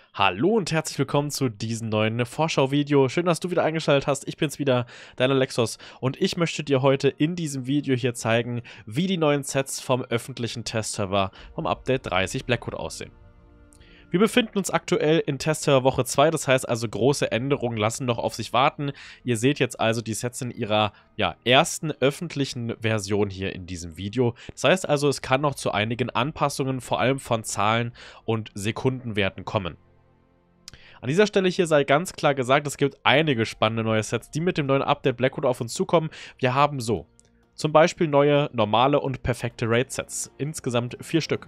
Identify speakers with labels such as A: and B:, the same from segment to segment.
A: Hallo und herzlich willkommen zu diesem neuen Vorschau-Video. Schön, dass du wieder eingeschaltet hast. Ich bin's wieder, dein Alexos, und ich möchte dir heute in diesem Video hier zeigen, wie die neuen Sets vom öffentlichen Testserver vom Update 30 Blackwood aussehen. Wir befinden uns aktuell in Testserver Woche 2, das heißt also große Änderungen lassen noch auf sich warten. Ihr seht jetzt also die Sets in ihrer ersten öffentlichen Version hier in diesem Video. Das heißt also, es kann noch zu einigen Anpassungen, vor allem von Zahlen und Sekundenwerten kommen. An dieser Stelle hier sei ganz klar gesagt, es gibt einige spannende neue Sets, die mit dem neuen Update Blackwood auf uns zukommen. Wir haben so zum Beispiel neue, normale und perfekte Raid-Sets. Insgesamt 4 Stück.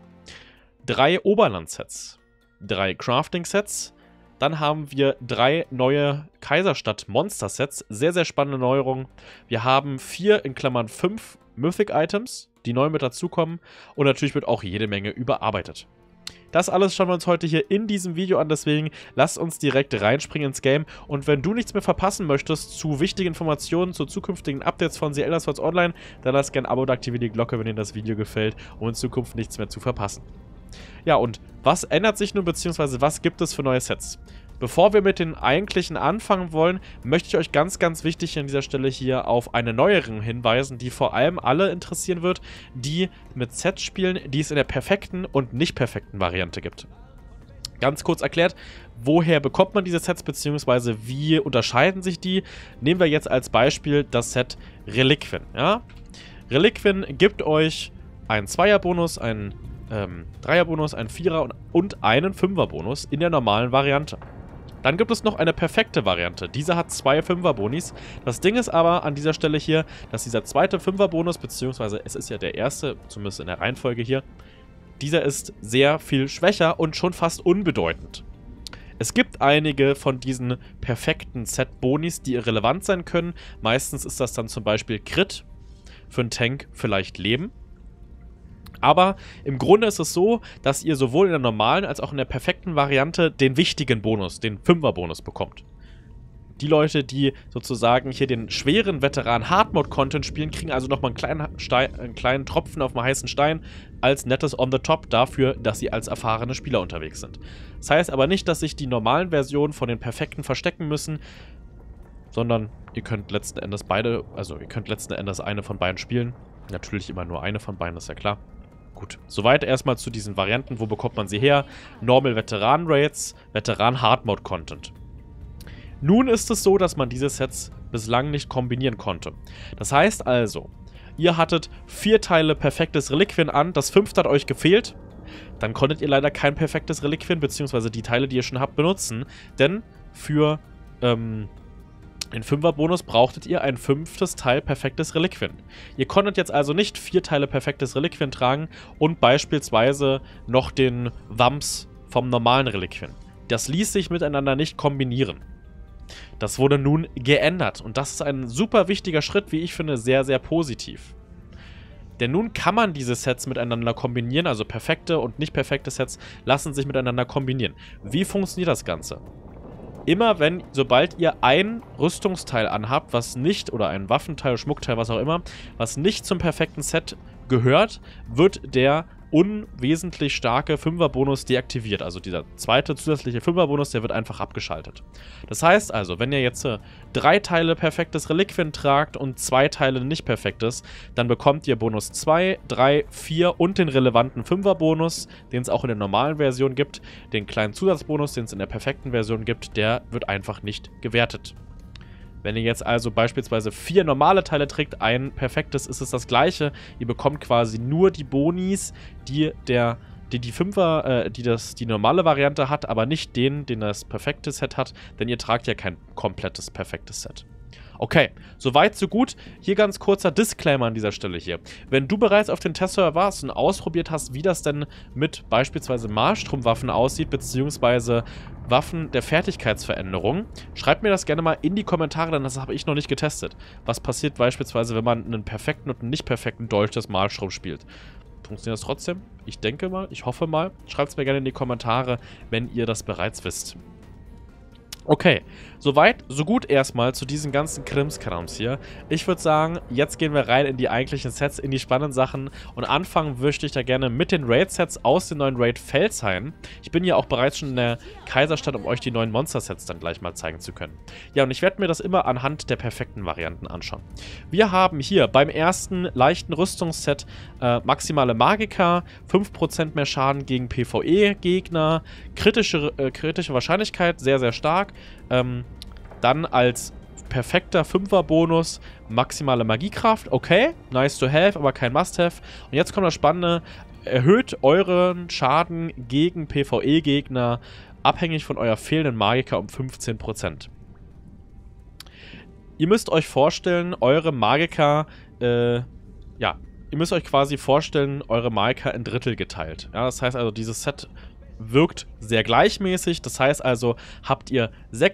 A: 3 Oberland-Sets. 3 Crafting-Sets. Dann haben wir 3 neue Kaiserstadt-Monster-Sets. Sehr, sehr spannende Neuerungen. Wir haben 4 in Klammern 5 Mythic-Items, die neu mit dazukommen. Und natürlich wird auch jede Menge überarbeitet. Das alles schauen wir uns heute hier in diesem Video an, deswegen lasst uns direkt reinspringen ins Game. Und wenn du nichts mehr verpassen möchtest zu wichtigen Informationen, zu zukünftigen Updates von The Elder Scrolls Online, dann lass gerne ein Abo und aktiviere die Glocke, wenn dir das Video gefällt, um in Zukunft nichts mehr zu verpassen. Ja, und was ändert sich nun, beziehungsweise was gibt es für neue Sets? Bevor wir mit den eigentlichen anfangen wollen, möchte ich euch ganz, ganz wichtig an dieser Stelle hier auf eine Neuerung hinweisen, die vor allem alle interessieren wird, die mit Sets spielen, die es in der perfekten und nicht perfekten Variante gibt. Ganz kurz erklärt, woher bekommt man diese Sets, beziehungsweise wie unterscheiden sich die? Nehmen wir jetzt als Beispiel das Set Reliquien. Ja? Reliquien gibt euch einen 2er-Bonus, einen 3er-Bonus, einen 4er und einen 5er-Bonus in der normalen Variante. Dann gibt es noch eine perfekte Variante. Diese hat 2 5er-Bonis. Das Ding ist aber an dieser Stelle hier, dass dieser zweite 5er-Bonus, beziehungsweise es ist ja der erste, zumindest in der Reihenfolge hier, dieser ist sehr viel schwächer und schon fast unbedeutend. Es gibt einige von diesen perfekten Set-Bonis, die irrelevant sein können. Meistens ist das dann zum Beispiel Crit, für einen Tank vielleicht Leben. Aber im Grunde ist es so, dass ihr sowohl in der normalen als auch in der perfekten Variante den wichtigen Bonus, den 5er-Bonus bekommt. Die Leute, die sozusagen hier den schweren Veteran-Hard-Mode-Content spielen, kriegen also nochmal einen kleinen Tropfen auf dem heißen Stein als nettes On-the-Top dafür, dass sie als erfahrene Spieler unterwegs sind. Das heißt aber nicht, dass sich die normalen Versionen von den perfekten verstecken müssen, sondern ihr könnt letzten Endes eine von beiden spielen. Natürlich immer nur eine von beiden, ist ja klar. Gut, soweit erstmal zu diesen Varianten. Wo bekommt man sie her? Normal Veteran Raids, Veteran Hard Mode Content. Nun ist es so, dass man diese Sets bislang nicht kombinieren konnte. Das heißt also, ihr hattet 4 Teile perfektes Reliquien an, das 5. hat euch gefehlt. Dann konntet ihr leider kein perfektes Reliquien, beziehungsweise die Teile, die ihr schon habt, benutzen. Denn für den 5er-Bonus brauchtet ihr ein 5. Teil perfektes Reliquien. Ihr konntet jetzt also nicht 4 Teile perfektes Reliquien tragen und beispielsweise noch den Wumms vom normalen Reliquien. Das ließ sich miteinander nicht kombinieren. Das wurde nun geändert und das ist ein super wichtiger Schritt, wie ich finde, sehr, sehr positiv. Denn nun kann man diese Sets miteinander kombinieren, also perfekte und nicht perfekte Sets lassen sich miteinander kombinieren. Wie funktioniert das Ganze? Immer sobald ihr ein Rüstungsteil anhabt, was nicht, oder ein Waffenteil, Schmuckteil, was auch immer, was nicht zum perfekten Set gehört, wird der unwesentlich starke 5er-Bonus deaktiviert. Also dieser zweite zusätzliche 5er-Bonus, der wird einfach abgeschaltet. Das heißt also, wenn ihr jetzt 3 Teile perfektes Reliquien tragt und 2 Teile nicht perfektes, dann bekommt ihr Bonus 2, 3, 4 und den relevanten 5er-Bonus, den es auch in der normalen Version gibt. Den kleinen Zusatzbonus, den es in der perfekten Version gibt, der wird einfach nicht gewertet. Wenn ihr jetzt also beispielsweise 4 normale Teile trägt, ein perfektes, ist es das gleiche. Ihr bekommt quasi nur die Bonis, die die normale Variante hat, aber nicht den das perfekte Set hat, denn ihr tragt ja kein komplettes perfektes Set. Okay, soweit, so gut. Hier ganz kurzer Disclaimer an dieser Stelle hier. Wenn du bereits auf den Testserver warst und ausprobiert hast, wie das denn mit beispielsweise Marschturmwaffen aussieht, beziehungsweise Waffen der Fertigkeitsveränderung, schreib mir das gerne mal in die Kommentare, denn das habe ich noch nicht getestet. Was passiert beispielsweise, wenn man einen perfekten und einen nicht perfekten Dolch des Marschturm spielt? Funktioniert das trotzdem? Ich denke mal, ich hoffe mal. Schreibt es mir gerne in die Kommentare, wenn ihr das bereits wisst. Okay, soweit, so gut erstmal zu diesen ganzen Krimskrams hier. Ich würde sagen, jetzt gehen wir rein in die eigentlichen Sets, in die spannenden Sachen und anfangen möchte ich da gerne mit den Raid-Sets aus dem neuen Raid Felsheim. Ich bin ja auch bereits schon in der Kaiserstadt, um euch die neuen Monster-Sets dann gleich mal zeigen zu können. Ja, und ich werde mir das immer anhand der perfekten Varianten anschauen. Wir haben hier beim ersten leichten Rüstungsset maximale Magika, 5% mehr Schaden gegen PvE-Gegner, kritische Wahrscheinlichkeit, sehr, sehr stark. Dann als perfekter 5er-Bonus maximale Magiekraft. Okay, nice to have, aber kein Must-have. Und jetzt kommt das Spannende. Erhöht euren Schaden gegen PvE-Gegner abhängig von eurer fehlenden Magika um 15%. Ihr müsst euch vorstellen, eure Magika, ihr müsst euch quasi vorstellen, eure Magika in Drittel geteilt. Ja, das heißt also, dieses Set wirkt sehr gleichmäßig, das heißt also, habt ihr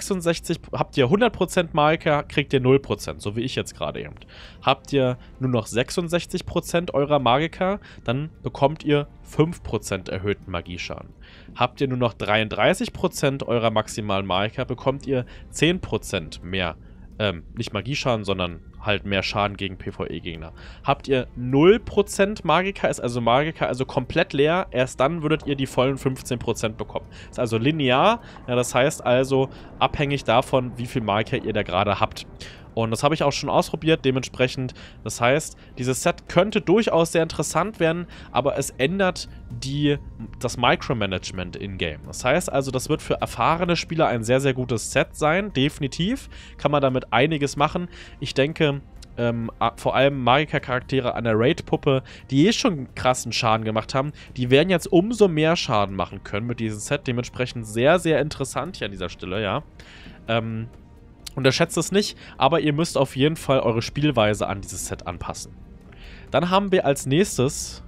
A: 100% Magika, kriegt ihr 0%, so wie ich jetzt gerade eben. Habt ihr nur noch 66% eurer Magika, dann bekommt ihr 5% erhöhten Magieschaden. Habt ihr nur noch 33% eurer maximalen Magika, bekommt ihr 10% mehr nicht Magieschaden, sondern halt mehr Schaden gegen PvE-Gegner. Habt ihr 0% Magika, ist also Magika also komplett leer, erst dann würdet ihr die vollen 15% bekommen. Ist also linear, ja, das heißt also abhängig davon, wie viel Magika ihr da gerade habt. Und das habe ich auch schon ausprobiert, dementsprechend, das heißt, dieses Set könnte durchaus sehr interessant werden, aber es ändert das Micromanagement in-game. Das heißt also, das wird für erfahrene Spieler ein sehr, sehr gutes Set sein, definitiv. Kann man damit einiges machen. Ich denke, vor allem Magika-Charaktere an der Raid-Puppe, die schon krassen Schaden gemacht haben, die werden jetzt umso mehr Schaden machen können mit diesem Set. Dementsprechend sehr, sehr interessant hier an dieser Stelle, ja. Unterschätzt es nicht, aber ihr müsst auf jeden Fall eure Spielweise an dieses Set anpassen. Dann haben wir als nächstes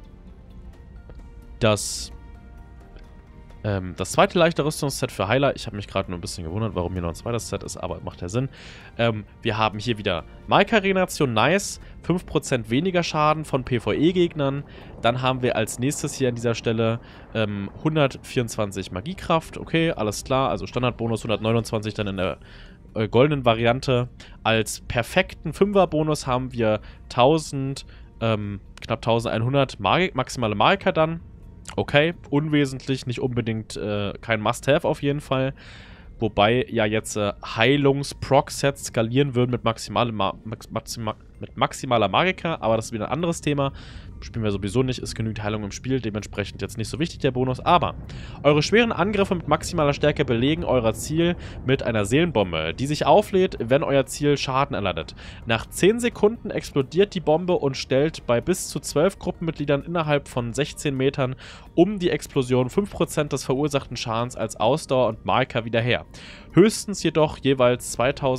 A: das zweite leichte Rüstungsset für Heiler. Ich habe mich gerade nur ein bisschen gewundert, warum hier noch ein zweites Set ist, aber macht ja Sinn. Wir haben hier wieder Magika-Regeneration, nice. 5% weniger Schaden von PvE-Gegnern. Dann haben wir als nächstes hier an dieser Stelle 124 Magiekraft. Okay, alles klar. Also Standardbonus 129 dann in der goldenen Variante. Als perfekten 5er-Bonus haben wir knapp 1100 maximale Magika dann. Okay, unwesentlich, nicht unbedingt kein Must-Have auf jeden Fall. Wobei ja jetzt Heilungs-Proc-Sets skalieren würden mit maximaler Magika, aber das ist wieder ein anderes Thema. Spielen wir sowieso nicht, ist genügend Heilung im Spiel, dementsprechend jetzt nicht so wichtig der Bonus. Aber eure schweren Angriffe mit maximaler Stärke belegen euer Ziel mit einer Seelenbombe, die sich auflädt, wenn euer Ziel Schaden erleidet. Nach 10 Sekunden explodiert die Bombe und stellt bei bis zu 12 Gruppenmitgliedern innerhalb von 16 Metern um die Explosion 5% des verursachten Schadens als Ausdauer und Magika wieder her. Höchstens jedoch jeweils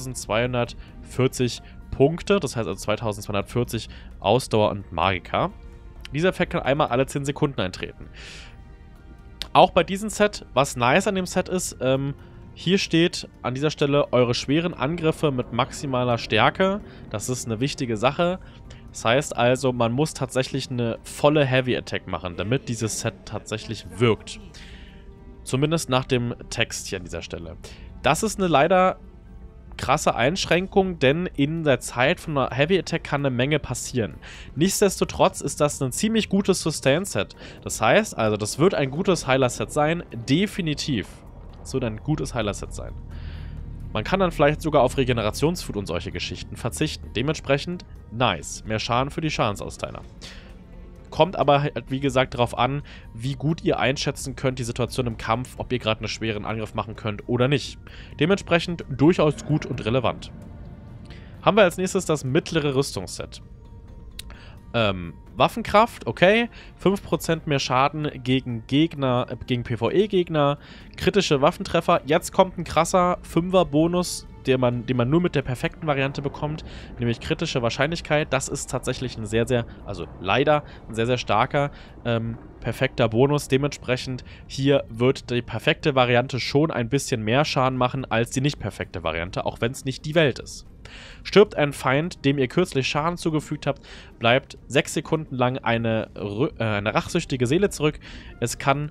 A: 2240 Punkte, das heißt also 2240 Ausdauer und Magika. Dieser Effekt kann einmal alle 10 Sekunden eintreten. Auch bei diesem Set, was nice an dem Set ist, hier steht an dieser Stelle eure schweren Angriffe mit maximaler Stärke. Das ist eine wichtige Sache. Das heißt also, man muss tatsächlich eine volle Heavy Attack machen, damit dieses Set tatsächlich wirkt. Zumindest nach dem Text hier an dieser Stelle. Das ist eine leider krasse Einschränkung, denn in der Zeit von einer Heavy Attack kann eine Menge passieren. Nichtsdestotrotz ist das ein ziemlich gutes Sustain-Set. Das heißt, also das wird ein gutes Heiler-Set sein, definitiv. Es wird ein gutes Heiler-Set sein. Man kann dann vielleicht sogar auf Regenerationsfood und solche Geschichten verzichten. Dementsprechend nice. Mehr Schaden für die Schadensausteiler. Kommt aber halt, wie gesagt, darauf an, wie gut ihr einschätzen könnt, die Situation im Kampf, ob ihr gerade einen schweren Angriff machen könnt oder nicht. Dementsprechend durchaus gut und relevant. Haben wir als nächstes das mittlere Rüstungsset. Waffenkraft, okay. 5% mehr Schaden gegen Gegner, gegen PvE-Gegner. Kritische Waffentreffer. Jetzt kommt ein krasser 5er-Bonus, den man nur mit der perfekten Variante bekommt, nämlich kritische Wahrscheinlichkeit. Das ist tatsächlich ein leider ein sehr, sehr starker, perfekter Bonus. Dementsprechend hier wird die perfekte Variante schon ein bisschen mehr Schaden machen als die nicht perfekte Variante, auch wenn es nicht die Welt ist. Stirbt ein Feind, dem ihr kürzlich Schaden zugefügt habt, bleibt 6 Sekunden lang eine rachsüchtige Seele zurück. Es kann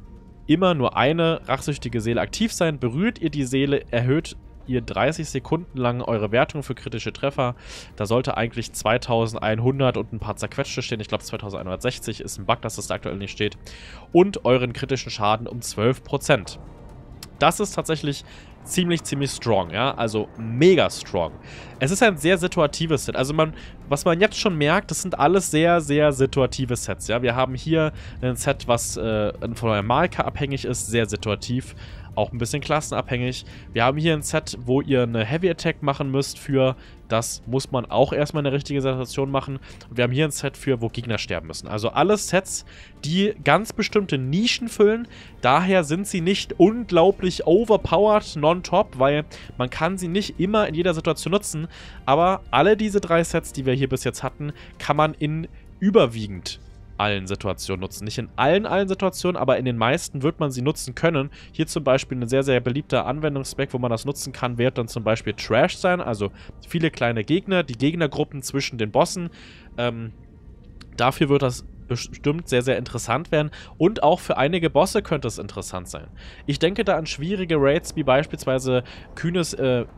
A: immer nur eine rachsüchtige Seele aktiv sein. Berührt ihr die Seele, erhöht ihr 30 Sekunden lang eure Wertung für kritische Treffer. Da sollte eigentlich 2100 und ein paar zerquetschte stehen. Ich glaube 2160 ist ein Bug, dass das da aktuell nicht steht. Und euren kritischen Schaden um 12%. Das ist tatsächlich ziemlich strong, ja, also mega strong. Es ist ein sehr situatives Set, also was man jetzt schon merkt, das sind alles sehr situative Sets, ja. Wir haben hier ein Set, was von eurem Marker abhängig ist, sehr situativ, auch ein bisschen klassenabhängig. Wir haben hier ein Set, wo ihr eine Heavy Attack machen müsst für, das muss man auch erstmal in der richtigen Situation machen. Und wir haben hier ein Set für, wo Gegner sterben müssen. Also alles Sets, die ganz bestimmte Nischen füllen. Daher sind sie nicht unglaublich overpowered non-top, weil man kann sie nicht immer in jeder Situation nutzen. Aber alle diese 3 Sets, die wir hier bis jetzt hatten, kann man in überwiegend allen Situationen nutzen. Nicht in allen Situationen, aber in den meisten wird man sie nutzen können. Hier zum Beispiel ein sehr beliebter Anwendungszweck, wo man das nutzen kann, wird dann zum Beispiel Trash sein, also viele kleine Gegner, die Gegnergruppen zwischen den Bossen. Dafür wird das bestimmt sehr interessant werden und auch für einige Bosse könnte es interessant sein. Ich denke da an schwierige Raids wie beispielsweise Kühnes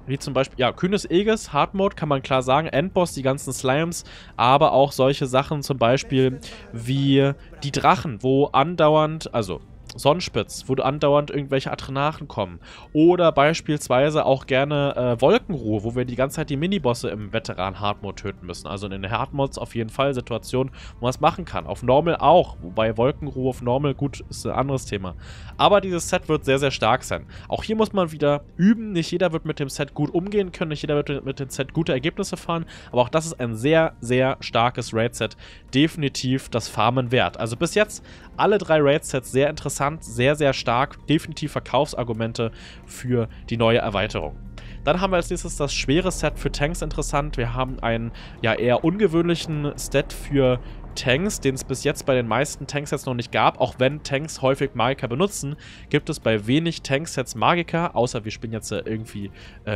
A: Aegis, Hard Mode kann man klar sagen, Endboss, die ganzen Slimes, aber auch solche Sachen zum Beispiel wie die Drachen, wo andauernd, also Sonnenspitz, wo andauernd irgendwelche Atrenachen kommen. Oder beispielsweise auch gerne Wolkenruhe, wo wir die ganze Zeit die Minibosse im Veteran-Hard-Mode töten müssen. Also in den Hard-Mods auf jeden Fall Situationen, wo man es machen kann. Auf Normal auch, wobei Wolkenruhe auf Normal, gut, ist ein anderes Thema. Aber dieses Set wird sehr stark sein. Auch hier muss man wieder üben. Nicht jeder wird mit dem Set gut umgehen können, nicht jeder wird mit dem Set gute Ergebnisse fahren. Aber auch das ist ein sehr starkes Raid-Set. Definitiv das Farmen wert. Also bis jetzt alle 3 Raid-Sets sehr interessant, sehr stark, definitiv Verkaufsargumente für die neue Erweiterung. Dann haben wir als nächstes das schwere Set für Tanks interessant. Wir haben einen eher ungewöhnlichen Stat für Tanks, den es bis jetzt bei den meisten Tanksets noch nicht gab. Auch wenn Tanks häufig Magiker benutzen, gibt es bei wenig Tanksets Magiker, außer wir spielen jetzt irgendwie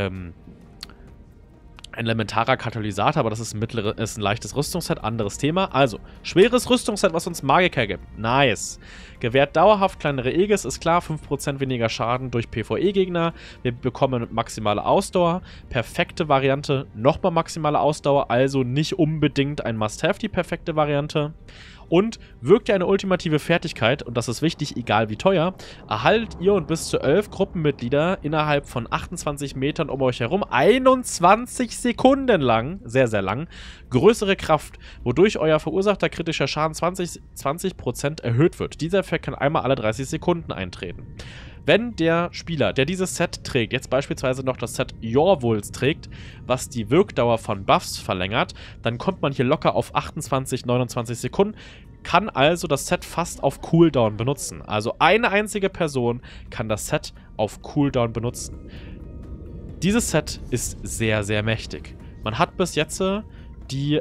A: ein elementarer Katalysator, aber das ist ein leichtes Rüstungsset, anderes Thema. Also, schweres Rüstungsset, was uns Magiker gibt. Nice. Gewährt dauerhaft kleinere Aegis, ist klar, 5% weniger Schaden durch PvE-Gegner. Wir bekommen maximale Ausdauer. Perfekte Variante, nochmal maximale Ausdauer, also nicht unbedingt ein Must-Have, die perfekte Variante. Und wirkt ihr eine ultimative Fertigkeit, und das ist wichtig, egal wie teuer, erhaltet ihr und bis zu 11 Gruppenmitglieder innerhalb von 28 Metern um euch herum 21 Sekunden lang, sehr lang, größere Kraft, wodurch euer verursachter kritischer Schaden 20% erhöht wird. Dieser Effekt kann einmal alle 30 Sekunden eintreten. Wenn der Spieler, der dieses Set trägt, jetzt beispielsweise noch das Set Jorwulz trägt, was die Wirkdauer von Buffs verlängert, dann kommt man hier locker auf 28, 29 Sekunden, kann also das Set fast auf Cooldown benutzen. Also eine einzige Person kann das Set auf Cooldown benutzen. Dieses Set ist sehr mächtig. Man hat bis jetzt die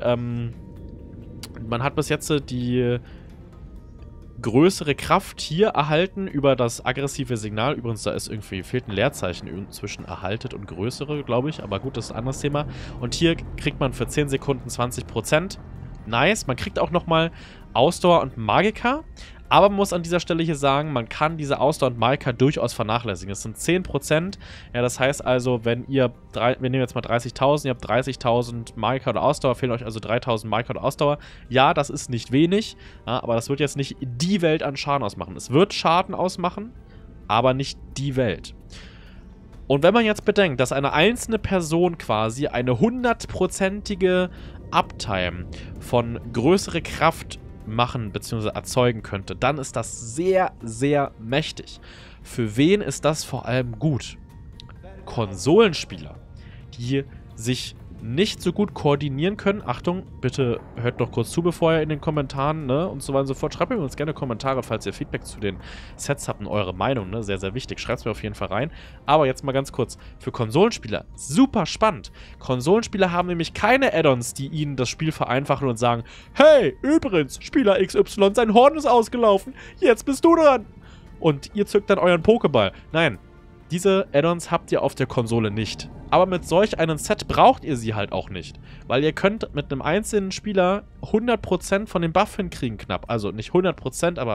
A: größere Kraft hier erhalten über das aggressive Signal. Übrigens, da ist irgendwie, fehlt ein Leerzeichen zwischen erhaltet und größere, glaube ich. Aber gut, das ist ein anderes Thema. Und hier kriegt man für 10 Sekunden 20%. Nice. Man kriegt auch nochmal Ausdauer und Magika. Aber man muss an dieser Stelle hier sagen, man kann diese Ausdauer und Magika durchaus vernachlässigen. Es sind 10%. Ja, das heißt also, wenn wir nehmen jetzt mal 30.000, ihr habt 30.000 Magika oder Ausdauer, fehlen euch also 3.000 Magika oder Ausdauer. Ja, das ist nicht wenig, ja, aber das wird jetzt nicht die Welt an Schaden ausmachen. Es wird Schaden ausmachen, aber nicht die Welt. Und wenn man jetzt bedenkt, dass eine einzelne Person quasi eine 100%ige Uptime von größere Kraft machen bzw. erzeugen könnte, dann ist das sehr mächtig. Für wen ist das vor allem gut? Konsolenspieler, die sich nicht so gut koordinieren können. Achtung, bitte hört noch kurz zu, bevor ihr in den Kommentaren, ne, und so weiter und so fort. Schreibt mir uns gerne Kommentare, falls ihr Feedback zu den Sets habt und eure Meinung, ne, sehr wichtig. Schreibt es mir auf jeden Fall rein. Aber jetzt mal ganz kurz, für Konsolenspieler, super spannend. Konsolenspieler haben nämlich keine Add-ons, die ihnen das Spiel vereinfachen und sagen, hey, übrigens, Spieler XY, sein Horn ist ausgelaufen, jetzt bist du dran. Und ihr zückt dann euren Pokéball. Nein, diese Add-ons habt ihr auf der Konsole nicht. Aber mit solch einem Set braucht ihr sie halt auch nicht. Weil ihr könnt mit einem einzelnen Spieler 100% von dem Buff hinkriegen knapp. Also nicht 100%, aber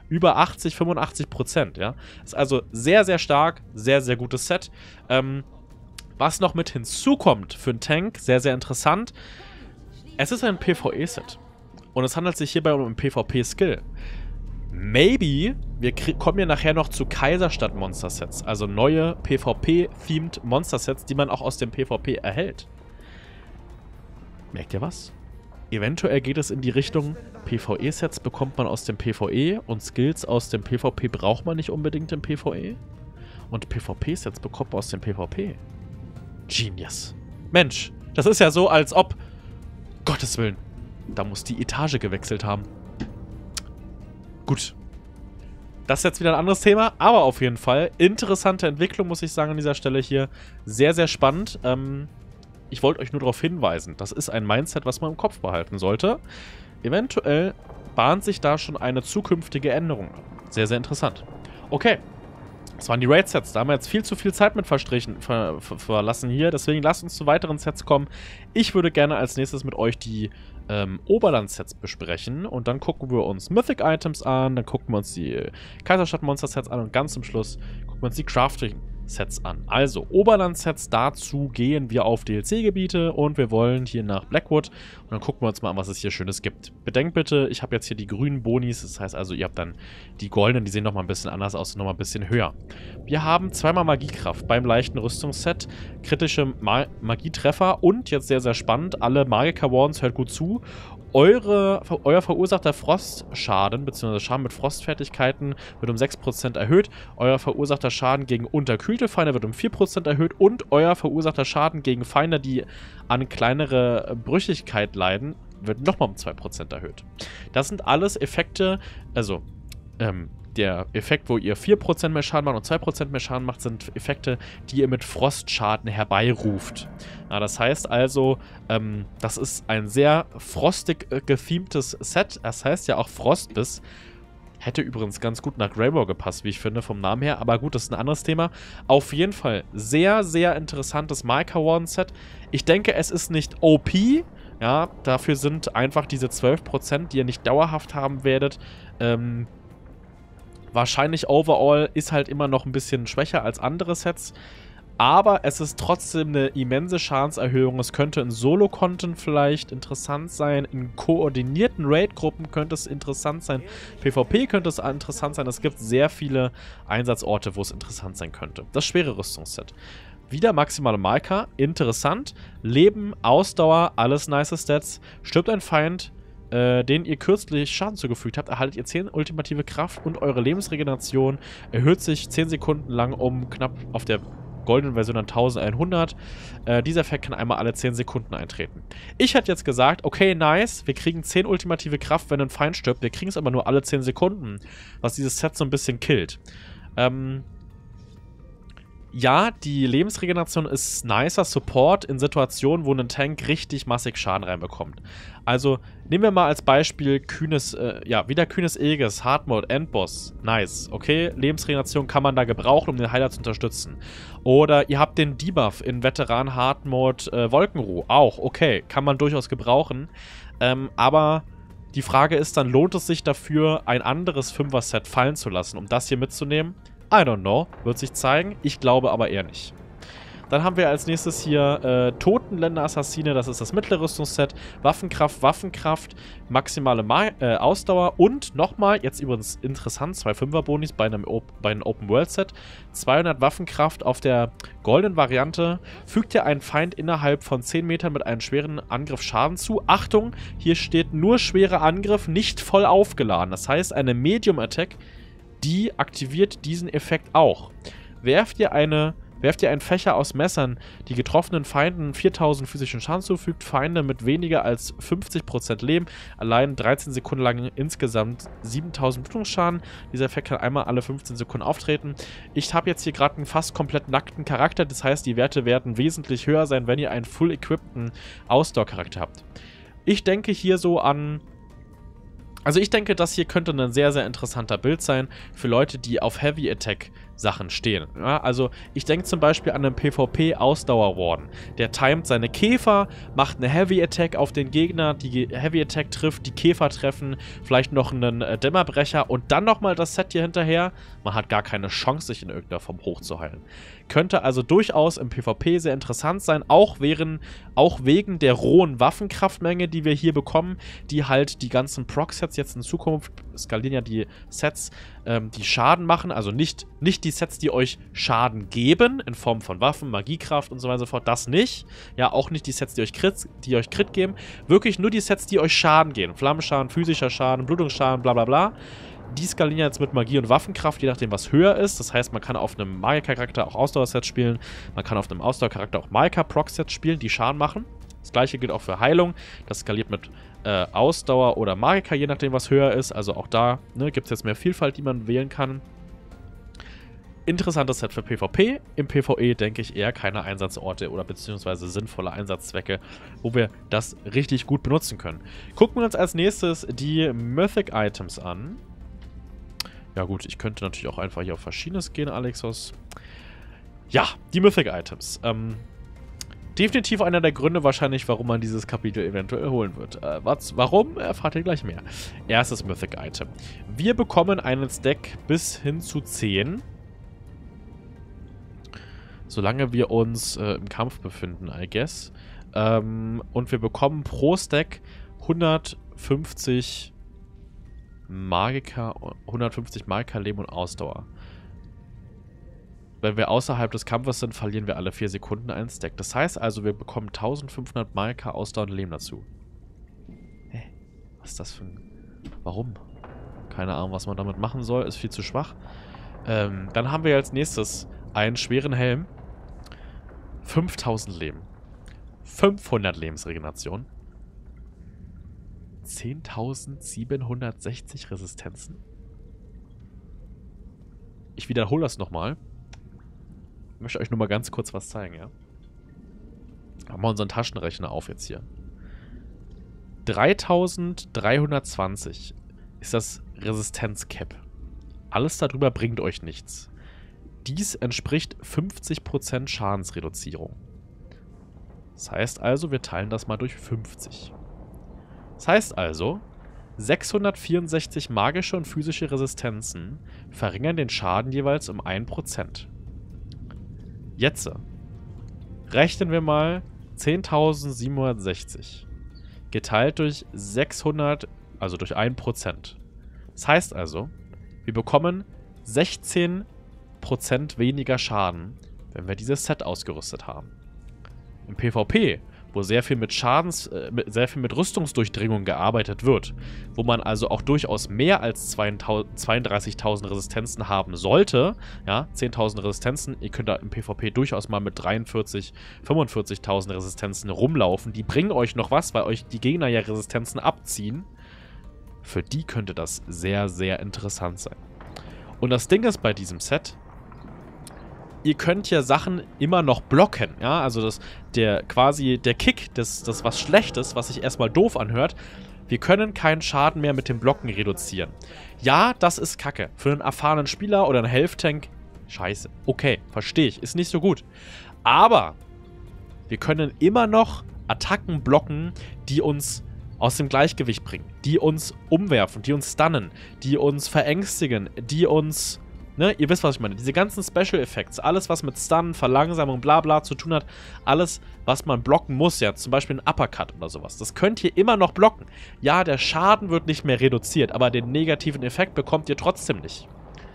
A: über 80, 85%, ja. Ist also sehr, sehr stark, sehr, sehr gutes Set. Was noch mit hinzukommt für einen Tank, sehr, sehr interessant, es ist ein PvE-Set. Und es handelt sich hierbei um einen PvP-Skill. Maybe, wir kommen ja nachher noch zu Kaiserstadt-Monster-Sets, also neue PvP-themed Monster-Sets, die man auch aus dem PvP erhält. Merkt ihr was? Eventuell geht es in die Richtung, PvE-Sets bekommt man aus dem PvE und Skills aus dem PvP braucht man nicht unbedingt im PvE. Und PvP-Sets bekommt man aus dem PvP. Genius. Mensch, das ist ja so, als ob... Gottes Willen, da muss die Etage gewechselt haben. Gut. Das ist jetzt wieder ein anderes Thema, aber auf jeden Fall interessante Entwicklung, muss ich sagen, an dieser Stelle hier. Sehr, sehr spannend. Ich wollte euch nur darauf hinweisen, das ist ein Mindset, was man im Kopf behalten sollte. Eventuell bahnt sich da schon eine zukünftige Änderung. Sehr, sehr interessant. Okay. Das waren die Raid-Sets. Da haben wir jetzt viel zu viel Zeit mit verlassen hier. Deswegen lasst uns zu weiteren Sets kommen. Ich würde gerne als nächstes mit euch die Oberland-Sets besprechen. Und dann gucken wir uns Mythic-Items an. Dann gucken wir uns die Kaiserstadt-Monster-Sets an. Und ganz zum Schluss gucken wir uns die Crafting-Sets an. Also, Oberland-Sets, dazu gehen wir auf DLC-Gebiete. Und wir wollen hier nach Blackwood. Und dann gucken wir uns mal an, was es hier Schönes gibt. Bedenkt bitte, ich habe jetzt hier die grünen Bonis. Das heißt also, ihr habt dann die goldenen. Die sehen nochmal ein bisschen anders aus und nochmal ein bisschen höher. Wir haben zweimal Magiekraft beim leichten Rüstungsset. Kritische Magietreffer. Und jetzt sehr, sehr spannend, alle Magiker-Warns, hört gut zu. Euer verursachter Frostschaden, beziehungsweise Schaden mit Frostfertigkeiten, wird um 6% erhöht. Euer verursachter Schaden gegen unterkühlte Feinde wird um 4% erhöht. Und euer verursachter Schaden gegen Feinde, die an kleinere Brüchigkeit leiden, wird nochmal um 2% erhöht. Das sind alles Effekte, also der Effekt, wo ihr 4% mehr Schaden macht und 2% mehr Schaden macht, sind Effekte, die ihr mit Frostschaden herbeiruft. Ja, das heißt also, das ist ein sehr frostig gethemtes Set. Das heißt ja auch Frostbiss. Hätte übrigens ganz gut nach Greymore gepasst, wie ich finde, vom Namen her. Aber gut, das ist ein anderes Thema. Auf jeden Fall sehr, sehr interessantes Marker-Warden-Set. Ich denke, es ist nicht OP. Ja, dafür sind einfach diese 12%, die ihr nicht dauerhaft haben werdet, wahrscheinlich overall ist halt immer noch ein bisschen schwächer als andere Sets. Aber es ist trotzdem eine immense Schadenserhöhung. Es könnte in Solo-Content vielleicht interessant sein. In koordinierten Raid-Gruppen könnte es interessant sein. PvP könnte es interessant sein. Es gibt sehr viele Einsatzorte, wo es interessant sein könnte. Das schwere Rüstungsset. Wieder maximale Marker. Interessant. Leben, Ausdauer, alles nice Stats. Stirbt ein Feind, den ihr kürzlich Schaden zugefügt habt, erhaltet ihr 10 ultimative Kraft und eure Lebensregeneration erhöht sich 10 Sekunden lang um knapp auf der goldenen Version an 1100. Dieser Effekt kann einmal alle 10 Sekunden eintreten. Ich hätte jetzt gesagt, okay, nice, wir kriegen 10 ultimative Kraft, wenn ein Feind stirbt. Wir kriegen es aber nur alle 10 Sekunden, was dieses Set so ein bisschen killt. Ja, die Lebensregeneration ist nicer Support in Situationen, wo ein Tank richtig massig Schaden reinbekommt. Also, nehmen wir mal als Beispiel wieder kühnes Aegis, Hard Mode, Endboss. Nice, okay, Lebensregeneration kann man da gebrauchen, um den Heiler zu unterstützen. Oder ihr habt den Debuff in Veteran Hard Mode Wolkenruhe. Auch, okay, kann man durchaus gebrauchen. Aber die Frage ist dann, lohnt es sich dafür, ein anderes 5er-Set fallen zu lassen, um das hier mitzunehmen? I don't know, wird sich zeigen. Ich glaube aber eher nicht. Dann haben wir als nächstes hier Totenländer-Assassine, das ist das mittlere Rüstungsset. Waffenkraft, maximale Ausdauer und nochmal, jetzt übrigens interessant, 2 5er-Bonis bei einem Open-World-Set. 200 Waffenkraft auf der goldenen Variante. Fügt ihr einen Feind innerhalb von 10 Metern mit einem schweren Angriff Schaden zu. Achtung, hier steht nur schwerer Angriff, nicht voll aufgeladen. Das heißt, eine Medium-Attack, die aktiviert diesen Effekt auch. Werft ihr einen Fächer aus Messern, die getroffenen Feinden 4000 physischen Schaden zufügt, Feinde mit weniger als 50% Leben, allein 13 Sekunden lang insgesamt 7000 Blutungsschaden. Dieser Effekt kann einmal alle 15 Sekunden auftreten. Ich habe jetzt hier gerade einen fast komplett nackten Charakter, das heißt, die Werte werden wesentlich höher sein, wenn ihr einen full-equippten Ausdauercharakter habt. Ich denke hier so an... Also ich denke, das hier könnte ein sehr, sehr interessanter Build sein für Leute, die auf Heavy Attack Sachen stehen. Ja, also ich denke zum Beispiel an einen PvP-Ausdauer-Warden. Der timet seine Käfer, macht eine Heavy Attack auf den Gegner, die Heavy Attack trifft, die Käfer treffen, vielleicht noch einen Dämmerbrecher und dann nochmal das Set hier hinterher. Man hat gar keine Chance, sich in irgendeiner Form hochzuheilen. Könnte also durchaus im PvP sehr interessant sein, auch wegen der rohen Waffenkraftmenge, die wir hier bekommen, die halt die ganzen Proc-Sets jetzt in Zukunft skalieren ja die Sets, die Schaden machen, also nicht die Sets, die euch Schaden geben, in Form von Waffen, Magiekraft und so weiter und so fort, das nicht. Ja, auch nicht die Sets, die euch Crit geben, wirklich nur die Sets, die euch Schaden geben. Flammenschaden, physischer Schaden, Blutungsschaden, bla bla bla. Die skalieren jetzt mit Magie und Waffenkraft, je nachdem, was höher ist. Das heißt, man kann auf einem Magiker-Charakter auch Ausdauersets spielen. Man kann auf einem Ausdauercharakter auch Magiker-Proc-Sets spielen, die Schaden machen. Das gleiche gilt auch für Heilung. Das skaliert mit Ausdauer oder Magiker, je nachdem, was höher ist. Also auch da gibt es jetzt mehr Vielfalt, die man wählen kann. Interessantes Set für PvP. Im PvE denke ich eher keine Einsatzorte oder beziehungsweise sinnvolle Einsatzzwecke, wo wir das richtig gut benutzen können. Gucken wir uns als nächstes die Mythic Items an. Ja gut, ich könnte natürlich auch einfach hier auf Verschiedenes gehen, Alexos. Ja, die Mythic Items. Definitiv einer der Gründe wahrscheinlich, warum man dieses Kapitel eventuell holen wird. Warum? Erfahrt ihr gleich mehr. Erstes Mythic Item. Wir bekommen einen Stack bis hin zu 10. Solange wir uns im Kampf befinden, I guess. Und wir bekommen pro Stack 150 Magiker Leben und Ausdauer. Wenn wir außerhalb des Kampfes sind, verlieren wir alle 4 Sekunden einen Stack. Das heißt also, wir bekommen 1500 Magiker Ausdauer und Leben dazu. Hä? Was ist das für ein... Warum? Keine Ahnung, was man damit machen soll. Ist viel zu schwach. Dann haben wir als nächstes einen schweren Helm. 5000 Leben. 500 Lebensregeneration. 10.760 Resistenzen. Ich wiederhole das nochmal. Ich möchte euch nur mal ganz kurz was zeigen, ja. Haben wir unseren Taschenrechner auf jetzt hier. 3320 ist das Resistenzcap. Alles darüber bringt euch nichts. Dies entspricht 50% Schadensreduzierung. Das heißt also, wir teilen das mal durch 50. Das heißt also, 664 magische und physische Resistenzen verringern den Schaden jeweils um 1%. Jetzt rechnen wir mal 10.760 geteilt durch 600, also durch 1%. Das heißt also, wir bekommen 16% weniger Schaden, wenn wir dieses Set ausgerüstet haben. Im PvP, wo sehr viel mit Rüstungsdurchdringung gearbeitet wird, wo man also auch durchaus mehr als 32.000 Resistenzen haben sollte, ja, 10.000 Resistenzen, ihr könnt da im PvP durchaus mal mit 43.000, 45.000 Resistenzen rumlaufen, die bringen euch noch was, weil euch die Gegner ja Resistenzen abziehen. Für die könnte das sehr, sehr interessant sein. Und das Ding ist bei diesem Set, ihr könnt ja Sachen immer noch blocken, ja, also der Kick, das was Schlechtes, was sich erstmal doof anhört, wir können keinen Schaden mehr mit dem Blocken reduzieren. Ja, das ist Kacke. Für einen erfahrenen Spieler oder einen Health-Tank, scheiße. Okay, verstehe ich, ist nicht so gut. Aber wir können immer noch Attacken blocken, die uns aus dem Gleichgewicht bringen, die uns umwerfen, die uns stunnen, die uns verängstigen, die uns... Ne, ihr wisst, was ich meine. Diese ganzen Special Effects, alles, was mit Stun, Verlangsamung, bla bla zu tun hat, alles, was man blocken muss, ja, zum Beispiel ein Uppercut oder sowas, das könnt ihr immer noch blocken. Ja, der Schaden wird nicht mehr reduziert, aber den negativen Effekt bekommt ihr trotzdem nicht.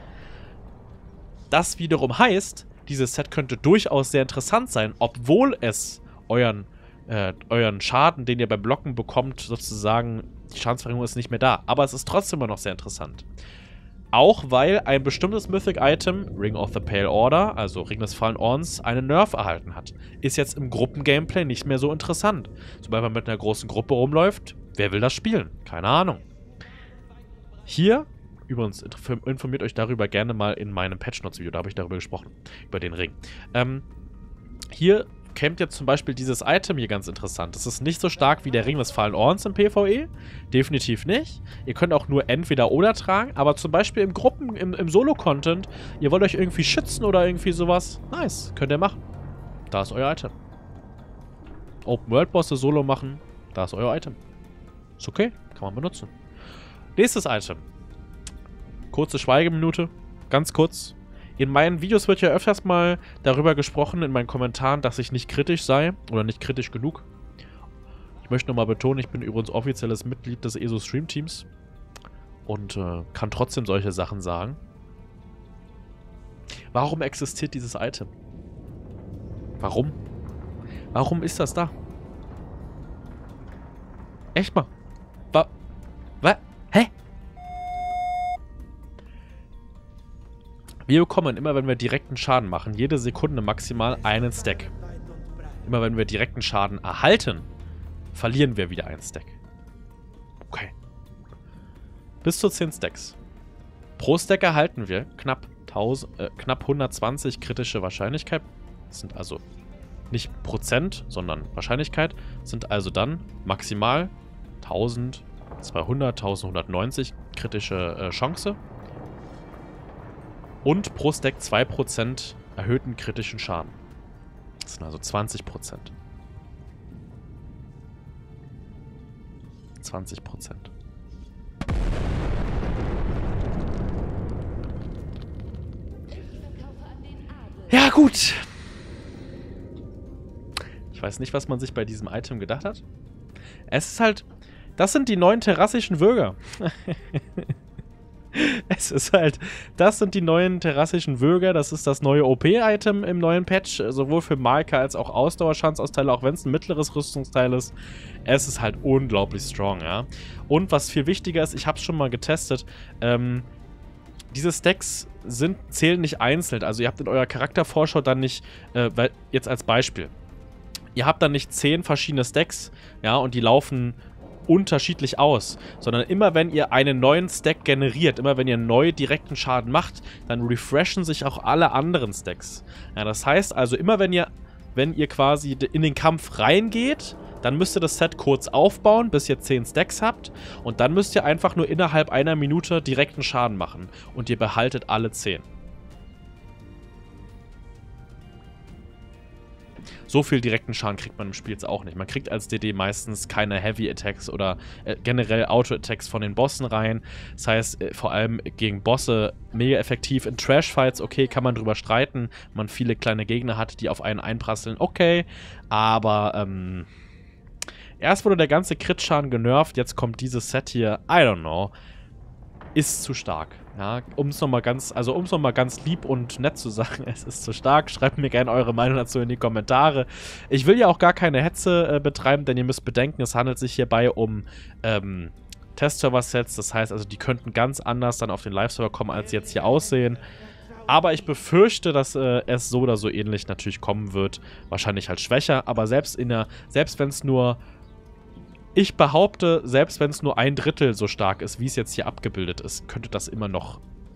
A: Das wiederum heißt, dieses Set könnte durchaus sehr interessant sein, obwohl es euren Schaden, den ihr beim Blocken bekommt, sozusagen, die Schadensverringerung ist nicht mehr da. Aber es ist trotzdem immer noch sehr interessant. Auch weil ein bestimmtes Mythic-Item, Ring of the Pale Order, also Ring des Fallen Ordens, einen Nerf erhalten hat. Ist jetzt im Gruppengameplay nicht mehr so interessant. Sobald man mit einer großen Gruppe rumläuft, wer will das spielen? Keine Ahnung. Hier, übrigens, informiert euch darüber gerne mal in meinem Patch Notes Video, da habe ich darüber gesprochen, über den Ring. Hier käme jetzt zum Beispiel dieses Item hier ganz interessant. Das ist nicht so stark wie der Ring des Fallen Orns im PvE. Definitiv nicht. Ihr könnt auch nur entweder oder tragen, aber zum Beispiel im Gruppen, im Solo-Content, ihr wollt euch irgendwie schützen oder irgendwie sowas. Nice, könnt ihr machen. Da ist euer Item. Open-World-Bosse Solo machen, da ist euer Item. Ist okay, kann man benutzen. Nächstes Item. Kurze Schweigeminute, ganz kurz. In meinen Videos wird ja öfters mal darüber gesprochen, in meinen Kommentaren, dass ich nicht kritisch sei oder nicht kritisch genug. Ich möchte nochmal betonen, ich bin übrigens offizielles Mitglied des ESO Stream Teams und kann trotzdem solche Sachen sagen. Warum existiert dieses Item? Warum? Warum ist das da? Echt mal? Was? Hä? Wir bekommen immer, wenn wir direkten Schaden machen, jede Sekunde maximal einen Stack. Immer wenn wir direkten Schaden erhalten, verlieren wir wieder einen Stack. Okay. Bis zu 10 Stacks. Pro Stack erhalten wir knapp 120 kritische Wahrscheinlichkeit. Das sind also nicht Prozent, sondern Wahrscheinlichkeit. Sind also dann maximal 1200, 1190 kritische Chance. Und pro Stack 2% erhöhten kritischen Schaden. Das sind also 20%. 20%. Ja, gut. Ich weiß nicht, was man sich bei diesem Item gedacht hat. Es ist halt... Das sind die neuen terrassischen Würger. Es ist halt... Das sind die neuen terrassischen Würger. Das ist das neue OP-Item im neuen Patch. Sowohl für Marker als auch Ausdauerschanzausteile, auch wenn es ein mittleres Rüstungsteil ist. Es ist halt unglaublich strong, ja. Und was viel wichtiger ist, ich habe es schon mal getestet, diese Stacks zählen nicht einzeln. Also ihr habt in eurer Charaktervorschau dann nicht, jetzt als Beispiel, ihr habt dann nicht 10 verschiedene Stacks, ja, und die laufen unterschiedlich aus, sondern immer wenn ihr einen neuen Stack generiert, immer wenn ihr neu direkten Schaden macht, dann refreshen sich auch alle anderen Stacks. Ja, das heißt also, immer wenn ihr quasi in den Kampf reingeht, dann müsst ihr das Set kurz aufbauen, bis ihr 10 Stacks habt. Und dann müsst ihr einfach nur innerhalb einer Minute direkten Schaden machen. Und ihr behaltet alle 10. So viel direkten Schaden kriegt man im Spiel jetzt auch nicht. Man kriegt als DD meistens keine Heavy Attacks oder generell Auto-Attacks von den Bossen rein. Das heißt, vor allem gegen Bosse mega effektiv. In Trash-Fights, okay, kann man drüber streiten. Wenn man viele kleine Gegner hat, die auf einen einprasseln, okay. Aber, erst wurde der ganze Crit-Schaden genervt, jetzt kommt dieses Set hier, I don't know, ist zu stark. Ja, um es nochmal ganz lieb und nett zu sagen, es ist zu stark. Schreibt mir gerne eure Meinung dazu in die Kommentare. Ich will ja auch gar keine Hetze betreiben, denn ihr müsst bedenken, es handelt sich hierbei um Test-Server-Sets. Das heißt also, die könnten ganz anders dann auf den Live-Server kommen, als sie jetzt hier aussehen. Aber ich befürchte, dass es so oder so ähnlich natürlich kommen wird. Wahrscheinlich halt schwächer, aber selbst wenn es nur... Ich behaupte, selbst wenn es nur 1/3 so stark ist, wie es jetzt hier abgebildet ist, könnte das immer noch,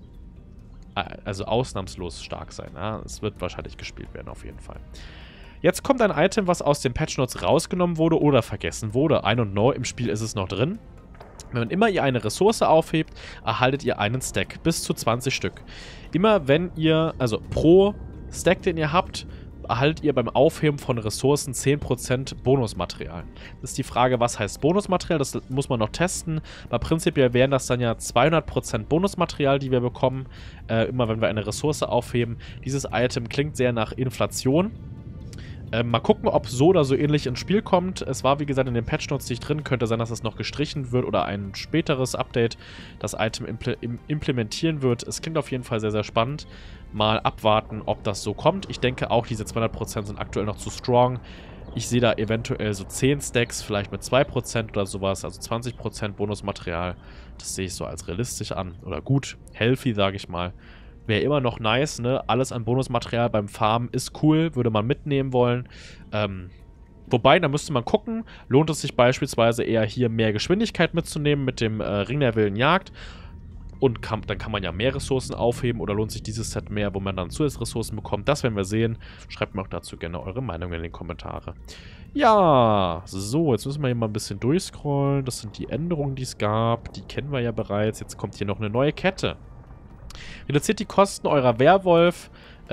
A: also ausnahmslos stark sein. Ja? Es wird wahrscheinlich gespielt werden, auf jeden Fall. Jetzt kommt ein Item, was aus den Patch Notes rausgenommen wurde oder vergessen wurde. I don't know, im Spiel ist es noch drin. Wenn immer ihr eine Ressource aufhebt, erhaltet ihr einen Stack, bis zu 20 Stück. Immer wenn ihr, also pro Stack, den ihr habt, erhaltet ihr beim Aufheben von Ressourcen 10% Bonusmaterial. Das ist die Frage, was heißt Bonusmaterial? Das muss man noch testen. Aber prinzipiell wären das dann ja 200% Bonusmaterial, die wir bekommen, immer wenn wir eine Ressource aufheben. Dieses Item klingt sehr nach Inflation. Mal gucken, ob so oder so ähnlich ins Spiel kommt. Es war, wie gesagt, in den Patch-Notes nicht drin. Könnte sein, dass es noch gestrichen wird oder ein späteres Update das Item implementieren wird. Es klingt auf jeden Fall sehr, sehr spannend. Mal abwarten, ob das so kommt. Ich denke auch, diese 200% sind aktuell noch zu strong. Ich sehe da eventuell so 10 Stacks, vielleicht mit 2% oder sowas, also 20% Bonusmaterial. Das sehe ich so als realistisch an. Oder gut, healthy, sage ich mal. Wäre immer noch nice, ne? Alles an Bonusmaterial beim Farmen ist cool, würde man mitnehmen wollen. Wobei, da müsste man gucken, lohnt es sich beispielsweise eher hier mehr Geschwindigkeit mitzunehmen mit dem Ring der wilden Jagd. Und dann kann man ja mehr Ressourcen aufheben oder lohnt sich dieses Set mehr, wo man dann Zusatzressourcen bekommt. Das werden wir sehen. Schreibt mir auch dazu gerne eure Meinung in den Kommentare. Ja, so, jetzt müssen wir hier mal ein bisschen durchscrollen. Das sind die Änderungen, die es gab. Die kennen wir ja bereits. Jetzt kommt hier noch eine neue Kette. Reduziert die Kosten eurer Werwolf,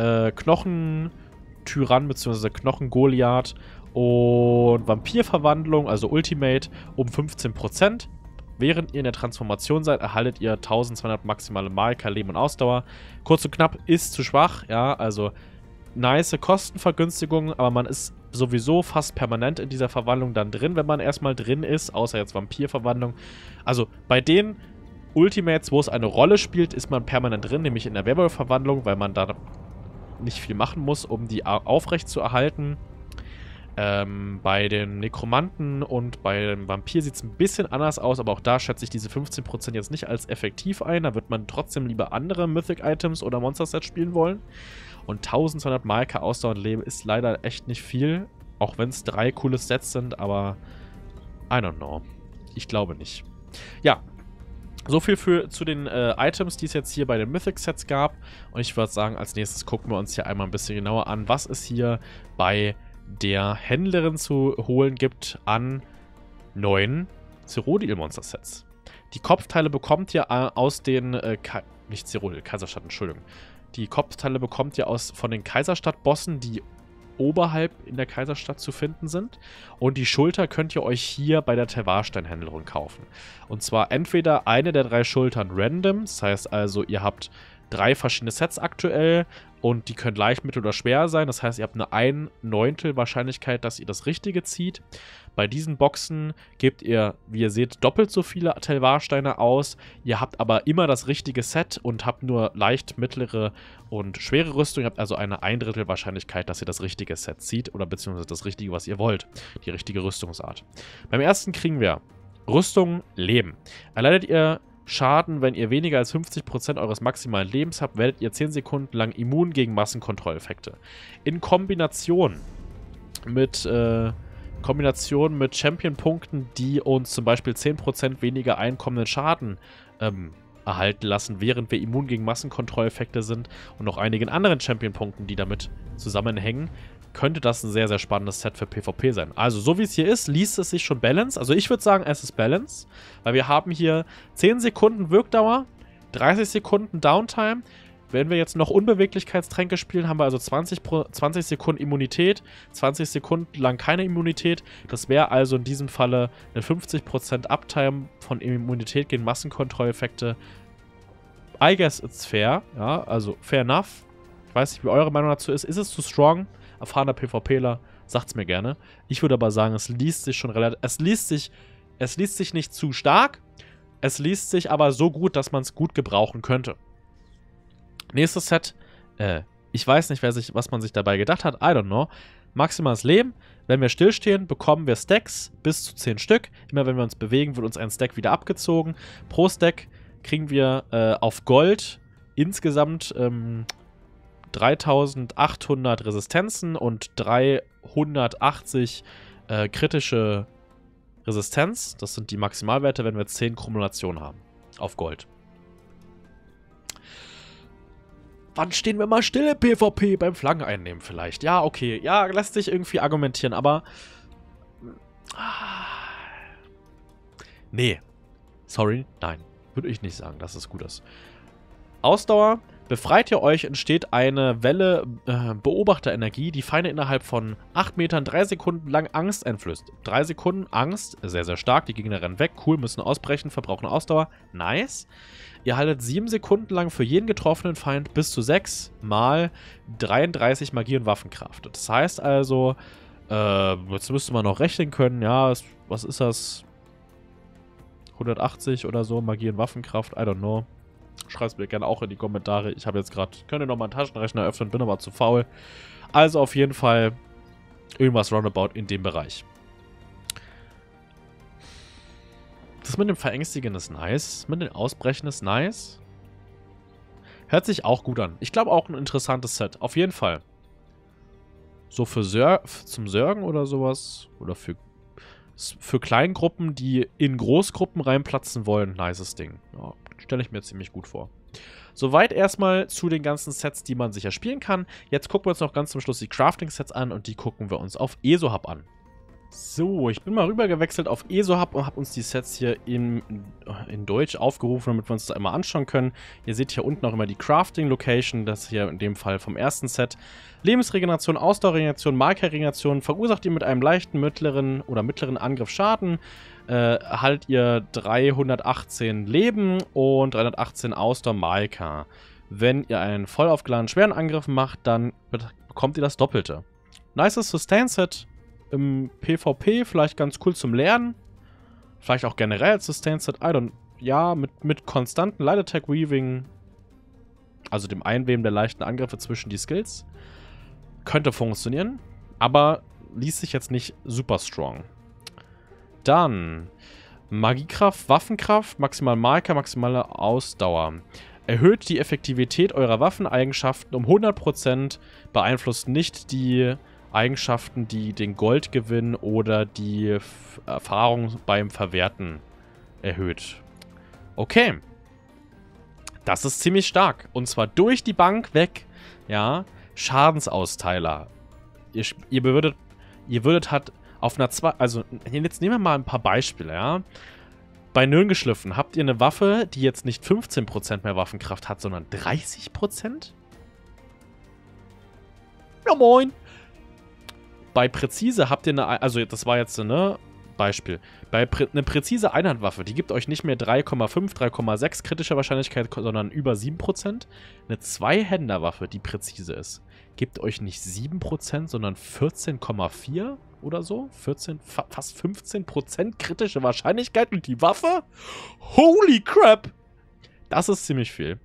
A: Knochen-Tyrann bzw. Knochen-Goliath und Vampirverwandlung, also Ultimate, um 15%. Während ihr in der Transformation seid, erhaltet ihr 1200 maximale Marker, Leben und Ausdauer. Kurz und knapp, ist zu schwach, ja, also nice Kostenvergünstigung, aber man ist sowieso fast permanent in dieser Verwandlung dann drin, wenn man erstmal drin ist, außer jetzt Vampirverwandlung. Also bei den Ultimates, wo es eine Rolle spielt, ist man permanent drin, nämlich in der Werwolf-Verwandlung, weil man da nicht viel machen muss, um die aufrecht zu erhalten. Bei den Nekromanten und bei dem Vampir sieht es ein bisschen anders aus, aber auch da schätze ich diese 15% jetzt nicht als effektiv ein. Da wird man trotzdem lieber andere Mythic-Items oder Monster-Sets spielen wollen. Und 1200 Marker Ausdauer und Leben ist leider echt nicht viel, auch wenn es 3 coole Sets sind, aber I don't know. Ich glaube nicht. Ja, so viel zu den Items, die es jetzt hier bei den Mythic-Sets gab. Und ich würde sagen, als nächstes gucken wir uns hier einmal ein bisschen genauer an, was es hier bei der Händlerin zu holen gibt an neuen Cyrodiil-Monster-Sets. Die Kopfteile bekommt ihr aus den, nicht Cyrodiil, Kaiserstadt, Entschuldigung. Die Kopfteile bekommt ihr von den Kaiserstadt-Bossen, die oberhalb in der Kaiserstadt zu finden sind. Und die Schulter könnt ihr euch hier bei der Tervarstein-Händlerin kaufen. Und zwar entweder eine der 3 Schultern random, das heißt also, ihr habt 3 verschiedene Sets aktuell und die können leicht, mittel oder schwer sein. Das heißt, ihr habt eine 1/9 Wahrscheinlichkeit, dass ihr das Richtige zieht. Bei diesen Boxen gebt ihr, wie ihr seht, doppelt so viele Telvarsteine aus. Ihr habt aber immer das richtige Set und habt nur leicht, mittlere und schwere Rüstung. Ihr habt also eine 1/3 Wahrscheinlichkeit, dass ihr das richtige Set zieht oder beziehungsweise das Richtige, was ihr wollt. Die richtige Rüstungsart. Beim ersten kriegen wir Rüstung, Leben. Erleidet ihr Schaden, wenn ihr weniger als 50% eures maximalen Lebens habt, werdet ihr 10 Sekunden lang immun gegen Massenkontrolleffekte. In Kombination mit Champion-Punkten, die uns zum Beispiel 10% weniger einkommenden Schaden erhalten lassen, während wir immun gegen Massenkontrolleffekte sind und noch einigen anderen Champion-Punkten, die damit zusammenhängen, könnte das ein sehr, sehr spannendes Set für PvP sein. Also, so wie es hier ist, liest es sich schon Balance. Also, ich würde sagen, es ist Balance, weil wir haben hier 10 Sekunden Wirkdauer, 30 Sekunden Downtime. Wenn wir jetzt noch Unbeweglichkeitstränke spielen, haben wir also 20 Sekunden Immunität, 20 Sekunden lang keine Immunität. Das wäre also in diesem Falle eine 50% Uptime von Immunität gegen Massenkontrolleffekte. I guess it's fair, ja, also fair enough. Ich weiß nicht, wie eure Meinung dazu ist. Ist es zu strong? Erfahrener PvPler, sagt's mir gerne. Ich würde aber sagen, es liest sich schon relativ... Es liest sich nicht zu stark, es liest sich aber so gut, dass man es gut gebrauchen könnte. Nächstes Set, ich weiß nicht, was man sich dabei gedacht hat, I don't know. Maximales Leben, wenn wir stillstehen, bekommen wir Stacks, bis zu 10 Stück. Immer wenn wir uns bewegen, wird uns ein Stack wieder abgezogen. Pro Stack kriegen wir auf Gold insgesamt 3800 Resistenzen und 380 kritische Resistenz. Das sind die Maximalwerte, wenn wir 10 Kumulationen haben auf Gold. Wann stehen wir mal still im PvP? Beim Flaggen einnehmen vielleicht. Ja, okay. Ja, lässt sich irgendwie argumentieren, aber... Nee. Sorry, nein. Würde ich nicht sagen, dass es gut ist. Ausdauer. Befreit ihr euch, entsteht eine Welle Beobachterenergie, die Feinde innerhalb von 8 Metern 3 Sekunden lang Angst einflößt. 3 Sekunden Angst, sehr, sehr stark. Die Gegner rennen weg. Cool, müssen ausbrechen, verbrauchen Ausdauer. Nice. Ihr haltet 7 Sekunden lang für jeden getroffenen Feind bis zu 6 mal 33 Magie und Waffenkraft. Das heißt also, jetzt müsste man noch rechnen können, ja, was ist das? 180 oder so, Magie und Waffenkraft, I don't know. Schreibt es mir gerne auch in die Kommentare. Ich habe jetzt gerade, könnte nochmal einen Taschenrechner öffnen, bin aber zu faul. Also auf jeden Fall irgendwas roundabout in dem Bereich. Das mit dem Verängstigen ist nice. Das mit dem Ausbrechen ist nice. Hört sich auch gut an. Ich glaube auch ein interessantes Set. Auf jeden Fall. So für zum Sörgen oder sowas. Oder für für Kleingruppen, die in Großgruppen reinplatzen wollen, nices Ding. Ja, stelle ich mir ziemlich gut vor. Soweit erstmal zu den ganzen Sets, die man sicher spielen kann. Jetzt gucken wir uns noch ganz zum Schluss die Crafting-Sets an und die gucken wir uns auf EsoHub an. So, ich bin mal rüber gewechselt auf EsoHub und habe uns die Sets hier in Deutsch aufgerufen, damit wir uns das einmal anschauen können. Ihr seht hier unten auch immer die Crafting-Location, das hier in dem Fall vom ersten Set. Lebensregeneration, Ausdauerregeneration, Markerregeneration, verursacht ihr mit einem leichten, mittleren oder mittleren Angriff Schaden, erhaltet ihr 318 Leben und 318 Ausdauer-Marker. Wenn ihr einen voll aufgeladenen schweren Angriff macht, dann bekommt ihr das Doppelte. Nices Sustain-Set. Im PvP vielleicht ganz cool zum Lernen. Vielleicht auch generell als Sustain-Set. Ja, mit konstanten Light Attack Weaving. Also dem Einweben der leichten Angriffe zwischen die Skills. Könnte funktionieren. Aber liest sich jetzt nicht super strong. Dann Magiekraft, Waffenkraft, maximal Marker, maximale Ausdauer. Erhöht die Effektivität eurer Waffeneigenschaften um 100%. Beeinflusst nicht die Eigenschaften, die den Goldgewinn oder die Erfahrung beim Verwerten erhöht. Okay. Das ist ziemlich stark. Und zwar durch die Bank weg. Ja. Schadensausteiler. Ihr würdet halt auf einer 2... Also, jetzt nehmen wir mal ein paar Beispiele, ja. Bei Nirngeschliffen habt ihr eine Waffe, die jetzt nicht 15% mehr Waffenkraft hat, sondern 30%? Ja, moin. Bei Präzise habt ihr eine, also das war jetzt ein Beispiel. Eine präzise Einhandwaffe, die gibt euch nicht mehr 3,5, 3,6 kritische Wahrscheinlichkeit, sondern über 7%. Eine Zweihänderwaffe, die präzise ist, gibt euch nicht 7%, sondern 14,4 oder so. 14, fast 15% kritische Wahrscheinlichkeit und die Waffe? Holy crap! Das ist ziemlich viel.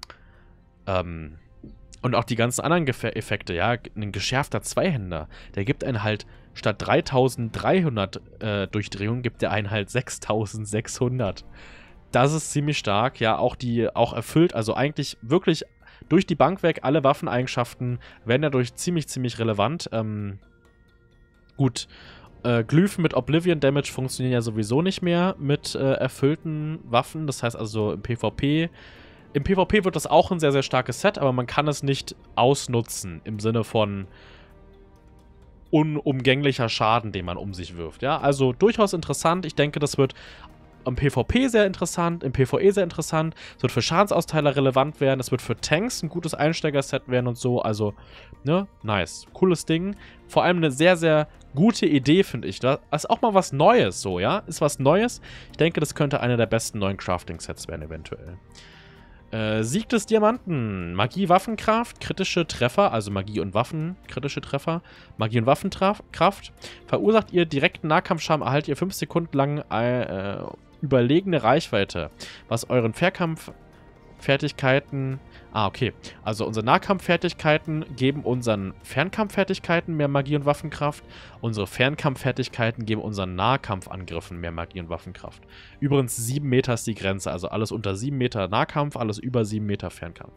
A: Und auch die ganzen anderen Effekte, ja, ein geschärfter Zweihänder, der gibt einen halt statt 3300 Durchdrehungen, gibt der einen halt 6600. Das ist ziemlich stark, ja, auch erfüllt, also eigentlich wirklich durch die Bank weg, alle Waffeneigenschaften werden dadurch ziemlich relevant. Gut, Glyphen mit Oblivion Damage funktionieren ja sowieso nicht mehr mit erfüllten Waffen, das heißt also im PvP. Im PvP wird das auch ein sehr starkes Set, aber man kann es nicht ausnutzen im Sinne von unumgänglicher Schaden, den man um sich wirft. Ja, also durchaus interessant. Ich denke, das wird im PvP sehr interessant, im PvE sehr interessant. Es wird für Schadensausteiler relevant werden. Es wird für Tanks ein gutes Einsteiger-Set werden und so. Also, ne, nice. Cooles Ding. Vor allem eine sehr gute Idee, finde ich. Das ist auch mal was Neues, so, ja. Ist was Neues. Ich denke, das könnte einer der besten neuen Crafting-Sets werden, eventuell. Sieg des Diamanten. Magie, Waffenkraft, kritische Treffer, also Magie und Waffen, kritische Treffer. Magie und Waffenkraft. Verursacht ihr direkten Nahkampfschaden, erhaltet ihr 5 Sekunden lang überlegene Reichweite, was euren Fernkampffertigkeiten... okay. Also unsere Nahkampffertigkeiten geben unseren Fernkampffertigkeiten mehr Magie und Waffenkraft. Unsere Fernkampffertigkeiten geben unseren Nahkampfangriffen mehr Magie und Waffenkraft. Übrigens 7 Meter ist die Grenze. Also alles unter 7 Meter Nahkampf, alles über 7 Meter Fernkampf.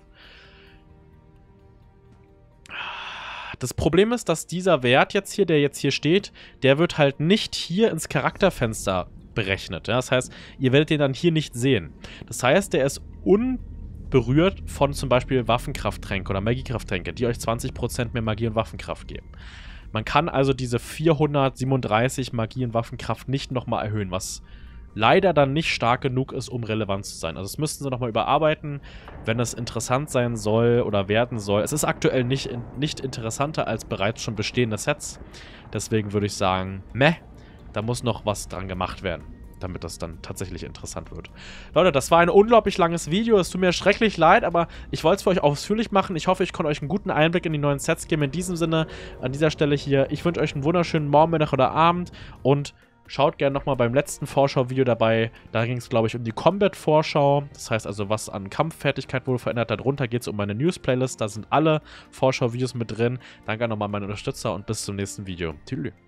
A: Das Problem ist, dass dieser Wert jetzt hier, der jetzt hier steht, der wird halt nicht hier ins Charakterfenster berechnet. Ja? Das heißt, ihr werdet den dann hier nicht sehen. Das heißt, der ist unberührt von zum Beispiel Waffenkrafttränke oder Magiekrafttränke, die euch 20% mehr Magie und Waffenkraft geben. Man kann also diese 437 Magie und Waffenkraft nicht nochmal erhöhen, was leider dann nicht stark genug ist, um relevant zu sein. Also das müssten sie nochmal überarbeiten, wenn es interessant sein soll oder werden soll. Es ist aktuell nicht interessanter als bereits schon bestehende Sets. Deswegen würde ich sagen, da muss noch was dran gemacht werden, damit das dann tatsächlich interessant wird. Leute, das war ein unglaublich langes Video. Es tut mir schrecklich leid, aber ich wollte es für euch ausführlich machen. Ich hoffe, ich konnte euch einen guten Einblick in die neuen Sets geben. In diesem Sinne, an dieser Stelle hier, ich wünsche euch einen wunderschönen Morgen, Mittag oder Abend und schaut gerne nochmal beim letzten Vorschau-Video dabei. Da ging es, glaube ich, um die Combat-Vorschau. Das heißt also, was an Kampffertigkeit wurde verändert. Darunter geht es um meine News-Playlist. Da sind alle Vorschau-Videos mit drin. Danke nochmal an meine Unterstützer und bis zum nächsten Video. Tschüss.